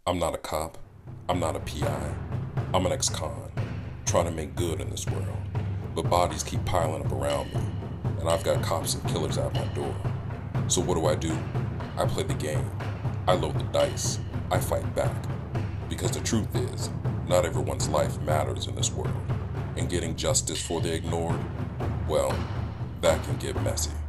I'm not a cop. I'm not a PI. I'm an ex-con, trying to make good in this world. But bodies keep piling up around me, and I've got cops and killers at my door. So what do? I play the game. I load the dice. I fight back. Because the truth is, not everyone's life matters in this world. And getting justice for the ignored, well, that can get messy.